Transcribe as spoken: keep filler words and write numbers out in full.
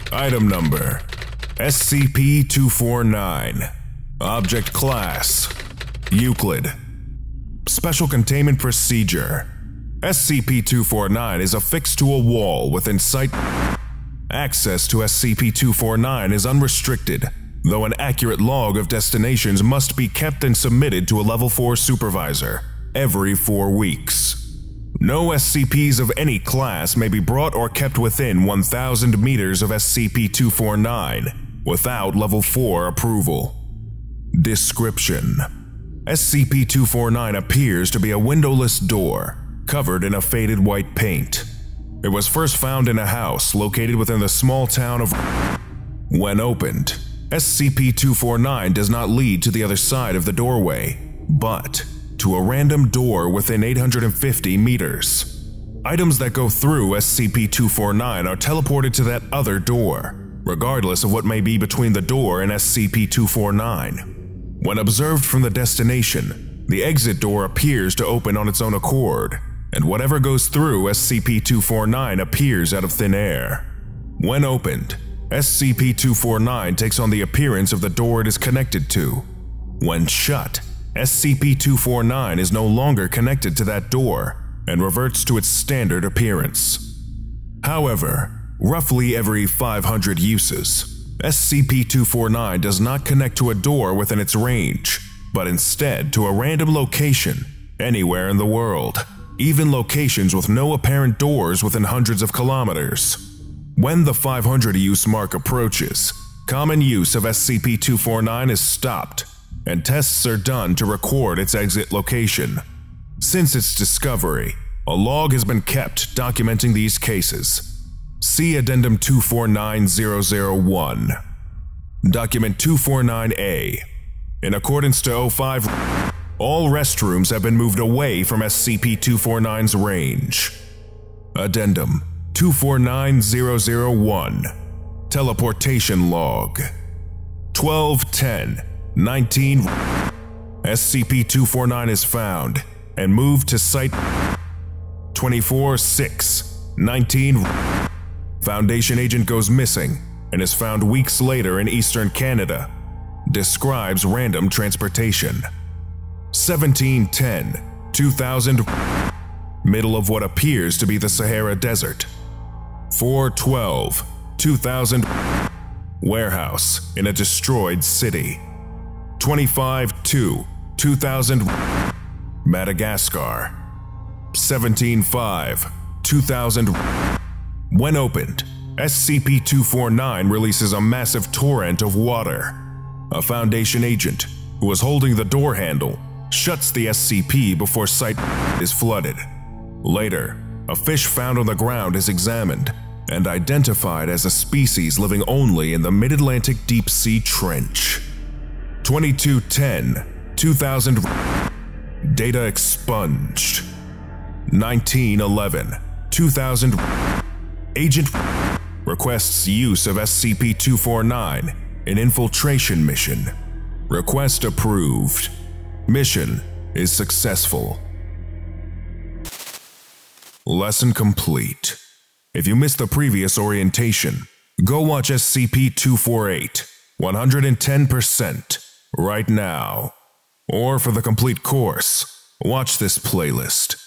Item Number S C P two forty-nine. Object Class Euclid. Special Containment Procedure. S C P two forty-nine is affixed to a wall within sight. Access to S C P two forty-nine is unrestricted, though an accurate log of destinations must be kept and submitted to a Level four supervisor every four weeks. No S C Ps of any class may be brought or kept within one thousand meters of S C P two forty-nine without Level four approval. Description: S C P two forty-nine appears to be a windowless door covered in a faded white paint. It was first found in a house located within the small town of. When opened, S C P two forty-nine does not lead to the other side of the doorway, but to a random door within eight hundred fifty meters. Items that go through S C P two forty-nine are teleported to that other door, regardless of what may be between the door and S C P two forty-nine. When observed from the destination, the exit door appears to open on its own accord, and whatever goes through S C P two forty-nine appears out of thin air. When opened, S C P two forty-nine takes on the appearance of the door it is connected to. When shut, S C P two forty-nine is no longer connected to that door and reverts to its standard appearance. However, roughly every five hundred uses, S C P two forty-nine does not connect to a door within its range, but instead to a random location anywhere in the world, even locations with no apparent doors within hundreds of kilometers. When the five hundred use mark approaches, common use of S C P two forty-nine is stopped, and tests are done to record its exit location. Since its discovery, a log has been kept documenting these cases. See Addendum two four nine dash zero zero one. Document two forty-nine A. In accordance to O five, all restrooms have been moved away from S C P two forty-nine's range. Addendum two four nine dash zero zero one. Teleportation Log twelve ten nineteen. S C P two forty-nine is found and moved to Site twenty-four six nineteen. Foundation agent goes missing and is found weeks later in eastern Canada. Describes random transportation. seventeen ten two thousand. Middle of what appears to be the Sahara Desert. four twelve two thousand. Warehouse in a destroyed city. twenty-five two two thousand. Madagascar. seventeen five two thousand. When opened, S C P two forty-nine releases a massive torrent of water. A Foundation agent, who was holding the door handle, shuts the S C P before Site is flooded. Later, a fish found on the ground is examined and identified as a species living only in the Mid-Atlantic Deep Sea Trench. twenty-two ten two thousand. Data expunged. nineteen eleven two thousand. Agent requests use of S C P two forty-nine in infiltration mission. Request approved. Mission is successful. Lesson complete. If you missed the previous orientation, go watch S C P two forty-eight one hundred ten percent right now. Or for the complete course, watch this playlist.